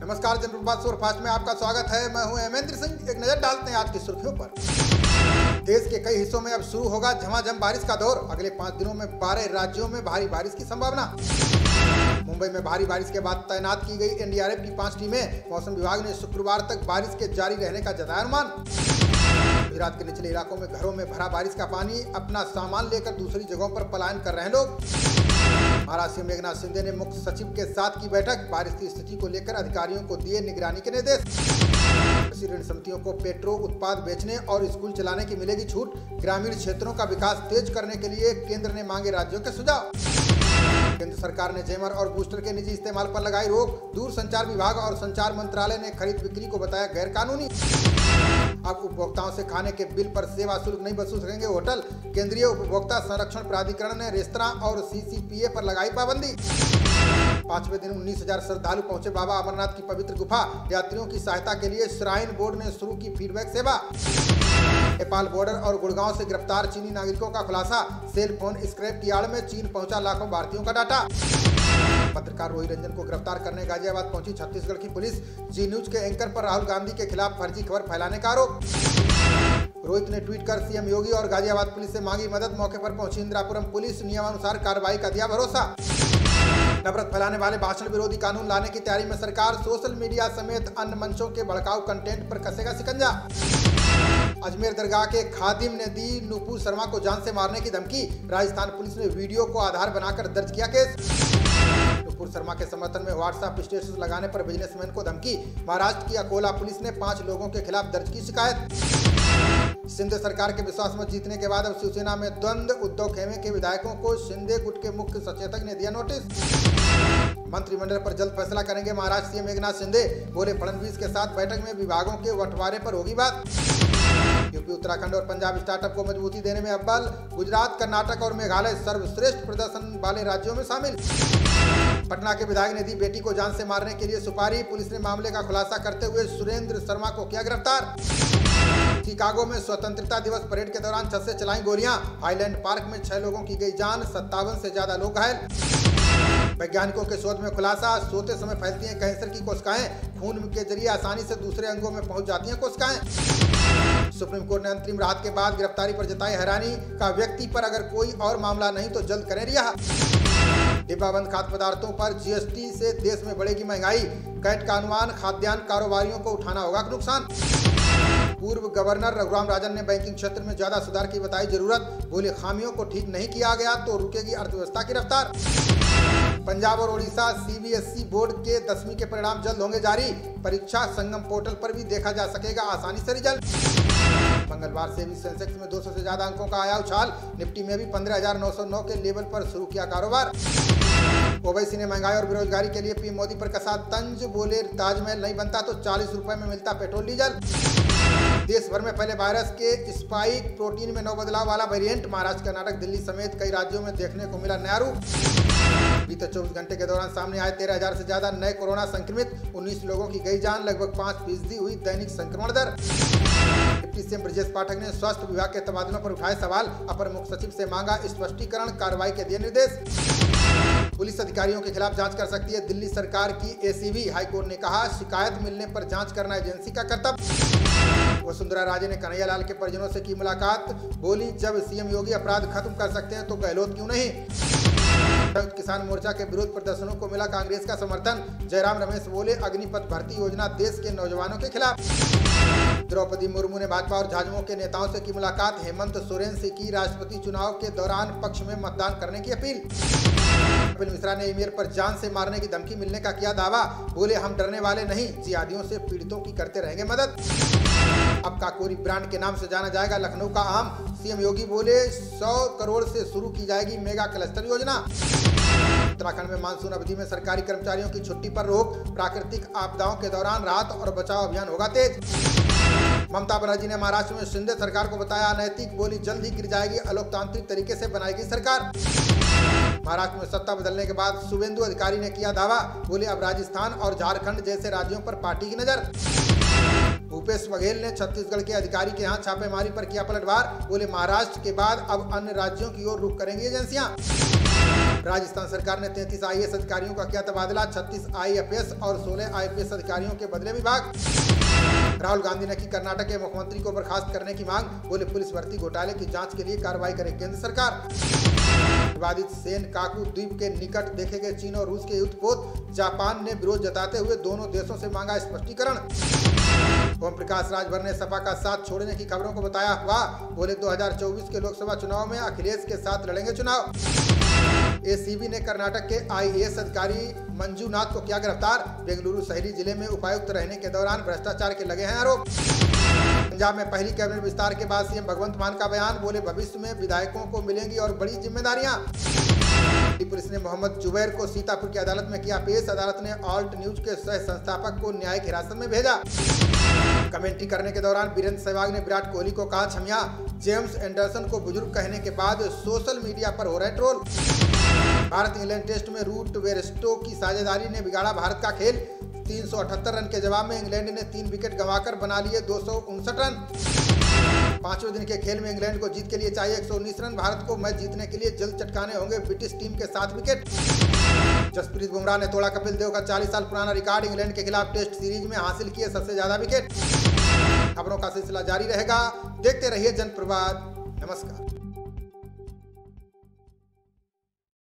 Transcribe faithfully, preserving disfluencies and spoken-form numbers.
नमस्कार, जनप्रभात सुपरफास्ट में आपका स्वागत है। मैं हूं हेमेंद्र सिंह। एक नजर डालते हैं आज की सुर्खियों पर। देश के कई हिस्सों में अब शुरू होगा झमाझम बारिश का दौर। अगले पाँच दिनों में बारह राज्यों में भारी बारिश की संभावना। मुंबई में भारी बारिश के बाद तैनात की गई एन डी आर एफ की पांच टीमें। मौसम विभाग ने शुक्रवार तक बारिश के जारी रहने का जताया अनुमान। गुजरात के निचले इलाकों में घरों में भरा बारिश का पानी। अपना सामान लेकर दूसरी जगहों पर पलायन कर रहे हैं लोग। महाराष्ट्र में मेघनाथ शिंदे ने मुख्य सचिव के साथ की बैठक। बारिश की स्थिति को लेकर अधिकारियों को दिए निगरानी के निर्देश। कृषि ऋण समितियों को पेट्रो उत्पाद बेचने और स्कूल चलाने की मिलेगी छूट। ग्रामीण क्षेत्रों का विकास तेज करने के लिए केंद्र ने मांगे राज्यों के सुझाव। केंद्र सरकार ने जैमर और बूस्टर के निजी इस्तेमाल पर लगाई रोक। दूरसंचार विभाग और संचार मंत्रालय ने खरीद बिक्री को बताया गैर कानूनी। अब उपभोक्ताओं से खाने के बिल पर सेवा शुल्क नहीं वसूल सकेंगे होटल। केंद्रीय उपभोक्ता संरक्षण प्राधिकरण ने रेस्तरां और सी सी पी ए पर लगाई पाबंदी। पांचवें दिन उन्नीस हजार श्रद्धालु पहुंचे बाबा अमरनाथ की पवित्र गुफा। यात्रियों की सहायता के लिए श्राइन बोर्ड ने शुरू की फीडबैक सेवा। नेपाल बॉर्डर और गुड़गांव से गिरफ्तार चीनी नागरिकों का खुलासा। सेल फोन स्क्रैप की आड़ में चीन पहुंचा लाखों भारतीयों का डाटा। पत्रकार रोहित रंजन को गिरफ्तार करने गाजियाबाद पहुंची छत्तीसगढ़ की पुलिस। जी न्यूज के एंकर पर राहुल गांधी के खिलाफ फर्जी खबर फैलाने का आरोप। रोहित ने ट्वीट कर सीएम योगी और गाजियाबाद पुलिस से मांगी मदद। मौके पर पहुंची इंदिरापुरम पुलिस। नियमानुसार कार्रवाई का दिया भरोसा। नफरत फैलाने वाले भाषण विरोधी कानून लाने की तैयारी में सरकार। सोशल मीडिया समेत अन्य मंचों के भड़काऊ कंटेंट पर कसेगा शिकंजा। अजमेर दरगाह के खादिम ने दी नुपुर शर्मा को जान से मारने की धमकी। राजस्थान पुलिस ने वीडियो को आधार बनाकर दर्ज किया केस। नुपुर शर्मा के समर्थन में व्हाट्सएप स्टेटस लगाने पर बिजनेसमैन को धमकी। महाराष्ट्र की अकोला पुलिस ने पांच लोगों के खिलाफ दर्ज की शिकायत। शिंदे सरकार के विश्वास मत जीतने के बाद अब शिवसेना में द्वंद्व। उद्धव खेमे के विधायकों को शिंदे गुट के मुख्य सचेतक ने दिया नोटिस। मंत्रिमंडल पर जल्द फैसला करेंगे महाराष्ट्र सीएम मेघनाथ शिंदे। बोले फडणवीस के साथ बैठक में विभागों के बंटवारे पर होगी बात। यूपी, उत्तराखंड और पंजाब स्टार्टअप को मजबूती देने में अव्वल। गुजरात, कर्नाटक और मेघालय सर्वश्रेष्ठ प्रदर्शन वाले राज्यों में शामिल। पटना के विधायक ने दी बेटी को जान से मारने के लिए सुपारी। पुलिस ने मामले का खुलासा करते हुए सुरेंद्र शर्मा को किया गिरफ्तार। शिकागो में स्वतंत्रता दिवस परेड के दौरान छत से चलाई गोलियां। हाईलैंड पार्क में छह लोगों की गई जान। सत्तावन से ज्यादा लोग घायल। वैज्ञानिकों के शोध में खुलासा। सोते समय फैलती हैं कैंसर की कोशिकाएं। खून के जरिए आसानी से दूसरे अंगों में पहुंच जाती हैं कोशिकाएं। सुप्रीम कोर्ट ने अंतरिम राहत के बाद गिरफ्तारी पर जताई हैरानी। का व्यक्ति पर अगर कोई और मामला नहीं तो जल्द करें रिहा। डिब्बाबंद खाद्य पदार्थों पर जी एस टी से देश में बढ़ेगी महंगाई। कैट का अनुमान। खाद्यान्न कारोबारियों को उठाना होगा नुकसान। पूर्व गवर्नर रघुराम राजन ने बैंकिंग क्षेत्र में ज्यादा सुधार की बताई जरूरत। बोले खामियों को ठीक नहीं किया गया तो रुकेगी अर्थव्यवस्था की रफ्तार। पंजाब और Odisha C B S E board के दसवीं के परिणाम जल्द होंगे जारी। परीक्षा संगम पोर्टल पर भी देखा जा सकेगा आसानी से रिजल्ट। मंगलवार से भी सेंसेक्स में दो सौ से ज्यादा अंकों का आया उछाल। निफ्टी में भी पंद्रह हजार नौ सौ नौ के लेवल पर शुरू किया कारोबार। ओवैसी ने महंगाई और बेरोजगारी के लिए पीएम मोदी पर कसा तंज। बोले ताजमहल नहीं बनता तो चालीस रुपए में मिलता पेट्रोल डीजल। देश भर में फैले वायरस के स्पाइक प्रोटीन में नौ बदलाव वाला वेरिएंट। महाराष्ट्र, कर्नाटक, दिल्ली समेत कई राज्यों में देखने को मिला नया रूप। बीते चौबीस घंटे के दौरान सामने आए तेरह हजार से ज्यादा नए कोरोना संक्रमित। उन्नीस लोगों की गई जान। लगभग पाँच फीसदी हुई दैनिक संक्रमण दर। डिप्टी सीएम ब्रजेश पाठक ने स्वास्थ्य विभाग के तबादलों पर उठाए सवाल। अपर मुख्य सचिव से मांगा स्पष्टीकरण। कार्रवाई के दिए निर्देश। पुलिस अधिकारियों के खिलाफ जांच कर सकती है दिल्ली सरकार की ए सी बी। हाईकोर्ट ने कहा शिकायत मिलने पर जांच करना एजेंसी का कर्तव्य। वसुंधरा राजे ने कन्हैयालाल के परिजनों से की मुलाकात। बोली जब सीएम योगी अपराध खत्म कर सकते हैं तो गहलोत क्यों नहीं। संयुक्त किसान मोर्चा के विरोध प्रदर्शनों को मिला कांग्रेस का समर्थन। जयराम रमेश बोले अग्निपथ भर्ती योजना देश के नौजवानों के खिलाफ। द्रौपदी मुर्मू ने भाजपा और झामुमो के नेताओं से की मुलाकात। हेमंत सोरेन से की राष्ट्रपति चुनाव के दौरान पक्ष में मतदान करने की अपील। कपिल मिश्रा ने ईमेल पर जान से मारने की धमकी मिलने का किया दावा। बोले हम डरने वाले नहीं, जिहादियों से पीड़ितों की करते रहेंगे मदद। अब काकोरी ब्रांड के नाम से जाना जाएगा लखनऊ का आम। सीएम योगी बोले सौ करोड़ से शुरू की जाएगी मेगा क्लस्टर योजना। उत्तराखंड में मानसून अवधि में सरकारी कर्मचारियों की छुट्टी पर रोक। प्राकृतिक आपदाओं के दौरान राहत और बचाव अभियान होगा तेज। ममता बनर्जी ने महाराष्ट्र में शिंदे सरकार को बताया अनैतिक। बोली जल्द ही गिर जाएगी, अलोकतांत्रिक तरीके से बनाएगी सरकार। महाराष्ट्र में सत्ता बदलने के बाद शुभेंदु अधिकारी ने किया दावा। बोले अब राजस्थान और झारखंड जैसे राज्यों पर पार्टी की नजर। भूपेश बघेल ने छत्तीसगढ़ के अधिकारी के यहाँ छापेमारी पर किया पलटवार। बोले महाराष्ट्र के बाद अब अन्य राज्यों की ओर रुख करेंगी एजेंसियां। राजस्थान सरकार ने तैंतीस आई ए एस अधिकारियों का किया तबादला, छत्तीस आई एफ एस और सोलह आई पी एस अधिकारियों के बदले विभाग। राहुल गांधी ने की कर्नाटक के मुख्यमंत्री को बर्खास्त करने की मांग, बोले पुलिस भर्ती घोटाले की जांच के लिए कार्रवाई करे केंद्र सरकार। विवादित सेनकाकू द्वीप के निकट देखे गए चीन और रूस के युद्धपोत, जापान ने विरोध जताते हुए दोनों देशों से मांगा स्पष्टीकरण। ओम प्रकाश राजभर ने सपा का साथ छोड़ने की खबरों को बताया हुआ, बोले दो हज़ार चौबीस के लोकसभा चुनाव में अखिलेश के साथ लड़ेंगे चुनाव। ए सी बी ने कर्नाटक के आई ए एस अधिकारी मंजूनाथ को किया गिरफ्तार, बेंगलुरु शहरी जिले में उपायुक्त रहने के दौरान भ्रष्टाचार के लगे हैं आरोप। पंजाब में पहली कैबिनेट विस्तार के बाद सीएम भगवंत मान का बयान, बोले भविष्य में विधायकों को मिलेंगी और बड़ी जिम्मेदारियां। पुलिस ने मोहम्मद जुबैर को सीतापुर की अदालत में किया पेश, अदालत ने ऑल्ट न्यूज के सह संस्थापक को न्यायिक हिरासत में भेजा। कमेंट्री करने के दौरान वीरेंद्र सहवाग ने विराट कोहली को कहा छमिया, जेम्स एंडरसन को बुजुर्ग कहने के बाद सोशल मीडिया पर हो रहे ट्रोल। भारत इंग्लैंड टेस्ट में रूट वेरस्टो की साझेदारी ने बिगाड़ा भारत का खेल, तीन सौ अठहत्तर रन के जवाब में इंग्लैंड ने तीन विकेट गंवाकर बना लिए दो सौ उनसठ रन। पांचवें दिन के खेल में इंग्लैंड को जीत के लिए चाहिए एक सौ उन्नीस रन, भारत को मैच जीतने के लिए जल्द चटकाने होंगे ब्रिटिश टीम के सात विकेट। जसप्रीत बुमराह ने तोड़ा कपिल देव का चालीस साल पुराना रिकॉर्ड, इंग्लैंड के खिलाफ टेस्ट सीरीज में हासिल किए सबसे ज्यादा विकेट। खबरों का सिलसिला जारी रहेगा, देखते रहिए जनप्रवाद। नमस्कार।